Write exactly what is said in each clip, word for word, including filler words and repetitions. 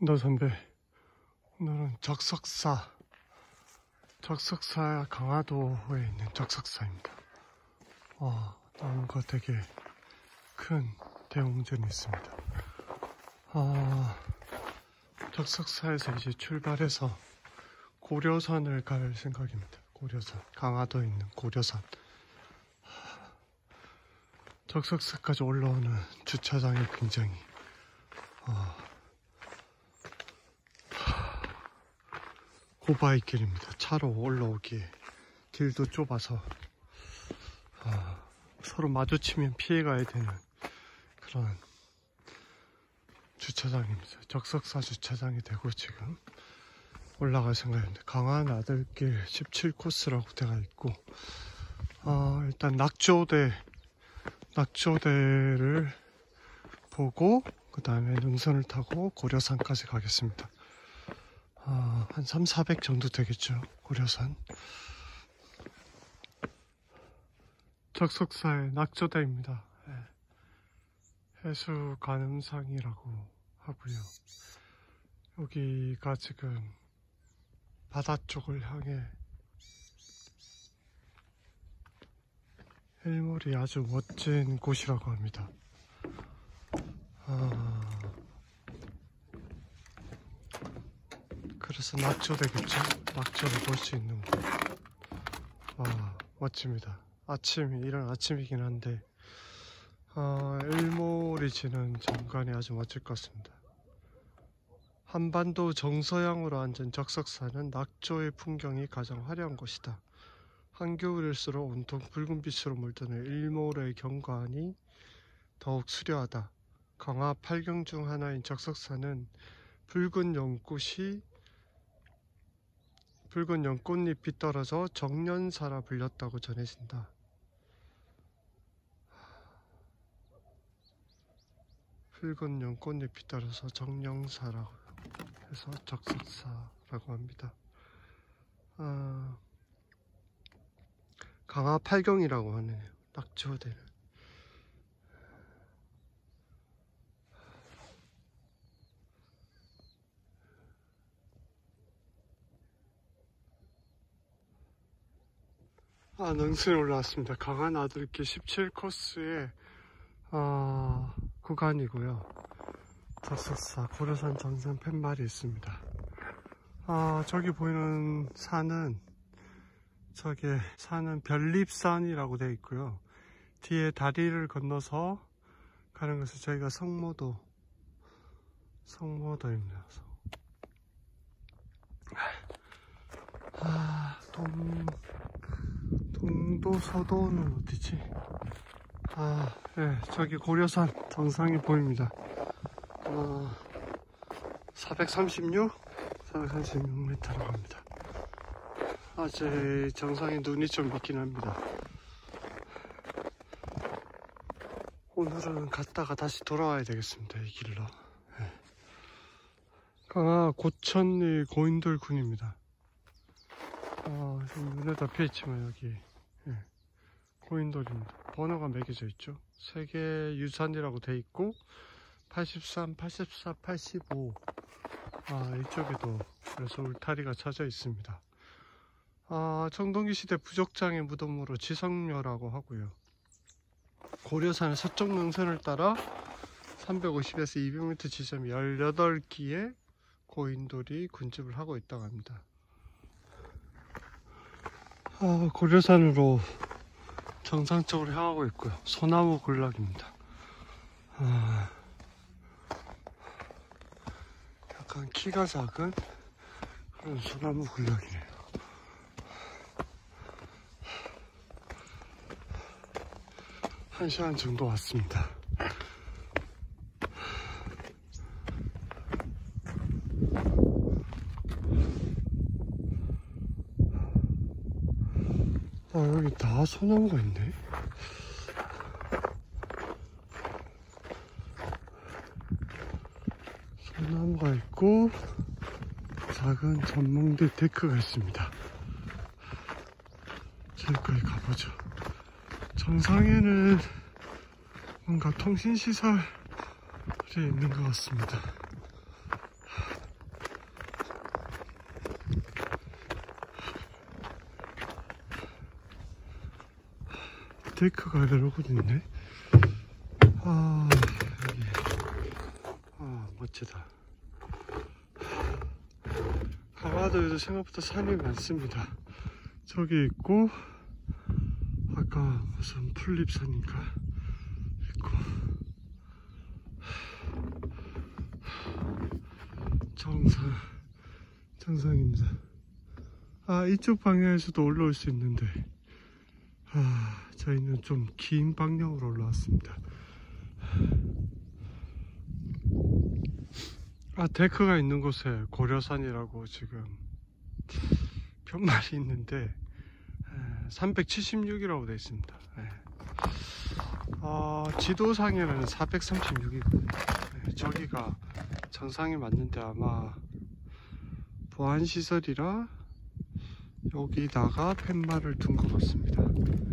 혼다 선배, 오늘은 적석사, 적석사 강화도에 있는 적석사입니다. 와, 나무가 되게 큰 대웅전이 있습니다. 아, 적석사에서 이제 출발해서 고려산을 갈 생각입니다. 고려산, 강화도에 있는 고려산. 적석사까지 올라오는 주차장이 굉장히 어, 고바위 길입니다. 차로 올라오기에 길도 좁아서 어, 서로 마주치면 피해가야 되는 그런 주차장입니다. 적석사 주차장이 되고 지금 올라갈 생각입니다. 강화나들길 십칠 코스라고 되어 있고 어, 일단 낙조대 낙조대를 보고 그 다음에 능선을 타고 고려산까지 가겠습니다. 어, 한 삼, 사백 정도 되겠죠. 고려산 적석사의 낙조대입니다. 네. 해수 가늠상이라고 하고요. 여기가 지금 바다 쪽을 향해 일몰이 아주 멋진 곳이라고 합니다. 아, 그래서 낙조되겠죠? 낙조를 볼 수 있는 곳. 와, 멋집니다. 아침, 이런 아침이긴 한데 아, 일몰이 지는 장관이 아주 멋질 것 같습니다. 한반도 정서양으로 앉은 적석사는 낙조의 풍경이 가장 화려한 곳이다. 한겨울일수록 온통 붉은 빛으로 물드는 일몰의 경관이 더욱 수려하다. 강화 팔 경 중 하나인 적석사는 붉은 연꽃이 붉은 연꽃잎이 떨어져 정년사라 불렸다고 전해진다. 붉은 연꽃잎이 떨어져 정년사라고 해서 적석사라고 합니다. 아, 강화 팔 경이라고 하네요. 낙조대는. 아, 능선에 올라왔습니다. 강화나들길 십칠 코스의 어, 구간이고요. 적석사 고려산 정상 팻말이 있습니다. 아, 저기 보이는 산은 저게 산은 별립산이라고 되어 있고요. 뒤에 다리를 건너서 가는 것은 저희가 성모도 성모도입니다. 아, 동 동도 서도는 어디지? 아, 예, 저기 고려산 정상이 보입니다. 어, 사백삼십육? 사백삼십육 미터라고 합니다. 아직 정상에 눈이 좀 있긴 합니다. 오늘은 갔다가 다시 돌아와야 되겠습니다. 이 길로. 네. 강화 고천리 고인돌군입니다. 아, 지금 눈에 덮여 있지만 여기 네. 고인돌입니다. 번호가 매겨져 있죠. 세계 유산이라고 돼 있고 팔십삼, 팔십사, 팔십오. 아, 이쪽에도 그래서 울타리가 쳐져 있습니다. 아, 청동기 시대 부족장의 무덤으로 지성묘라고 하고요. 고려산 서쪽 능선을 따라 삼백오십에서 이백 미터 지점 열여덟 기의 고인돌이 군집을 하고 있다고 합니다. 아, 고려산으로 정상 쪽으로 향하고 있고요. 소나무 군락입니다. 아, 약간 키가 작은 그런 소나무 군락이네요. 한 시간 정도 왔습니다. 아, 여기 다 소나무가 있네. 소나무가 있고 작은 전망대 데크가 있습니다. 저기까지 가보죠. 정상에는 뭔가 통신시설이 있는 것 같습니다. 데크가 여러 곳 있네. 아, 여기. 아, 멋지다. 강화도에도 생각보다 산이 많습니다. 저기 있고, 아까 무슨 풀립산인가 있고, 정상, 정상입니다. 아, 이쪽 방향에서도 올라올 수 있는데, 아, 저희는 좀 긴 방향으로 올라왔습니다. 아, 데크가 있는 곳에 고려산이라고 지금 편말이 있는데 삼백칠십육이라고 되어 있습니다. 어, 지도상에는 사백삼십육이거든요. 저기가 정상이 맞는데 아마 보안시설이라 여기다가 팻말을 둔 것 같습니다.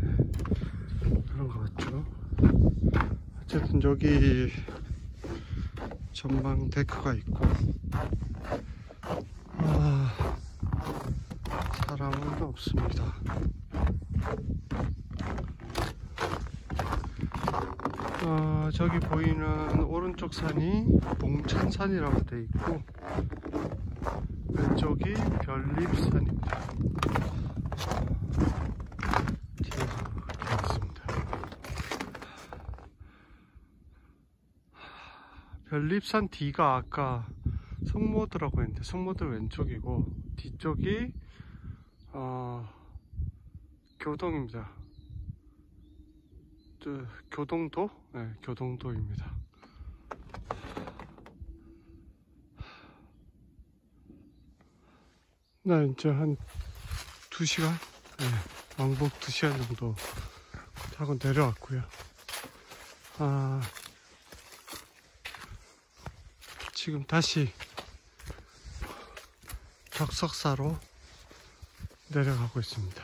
그런 것 같죠. 어쨌든 여기 전방 데크가 있고, 아, 사람은 없습니다. 어, 저기 보이는 오른쪽 산이 봉천산이라고 되어 있고, 왼쪽이 별립산입니다. 뒤에 있습니다. 별립산 D가 아까 성모드라고 했는데 성모드 왼쪽이고, 뒤쪽이 어, 교동입니다. 저, 교동도? 네, 교동도입니다. 나 이제 한 두 시간? 네, 왕복 두 시간 정도 타고 내려왔고요. 아, 지금 다시 적석사로 내려가고 있습니다.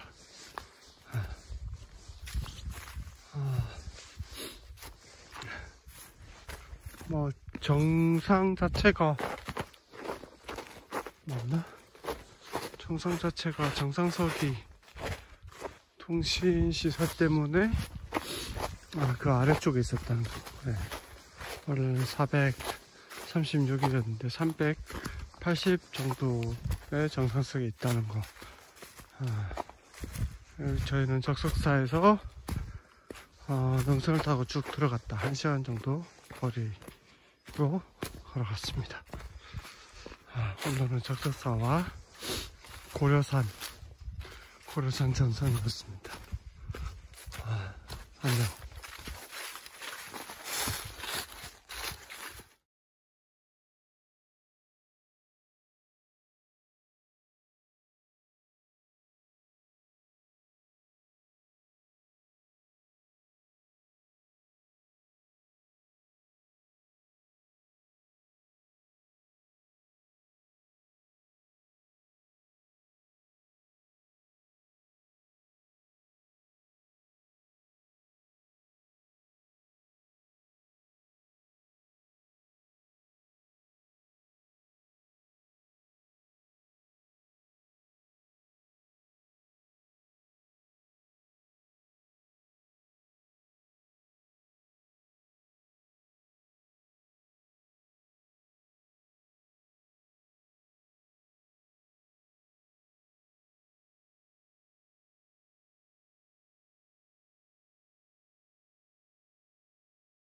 아, 뭐 정상 자체가 맞나? 정상 자체가 정상석이 통신시설 때문에 아, 그 아래쪽에 있었다는 거. 네. 원래는 사백삼십육이었는데 삼백팔십 정도의 정상석이 있다는 거. 아, 저희는 적석사에서 어, 능선을 타고 쭉 들어갔다 한 시간 정도 거리로 걸어갔습니다. 아, 오늘은 적석사와 고려산 고려산 정상이었습니다. 아, 안녕.